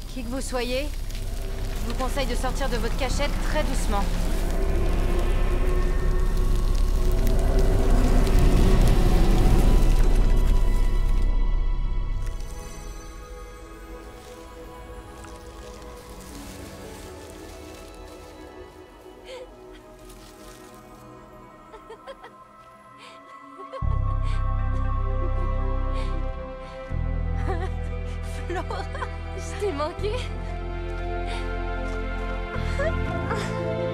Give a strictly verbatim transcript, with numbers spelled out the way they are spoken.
Qui que vous soyez, je vous conseille de sortir de votre cachette très doucement. Flora, je t'ai manqué.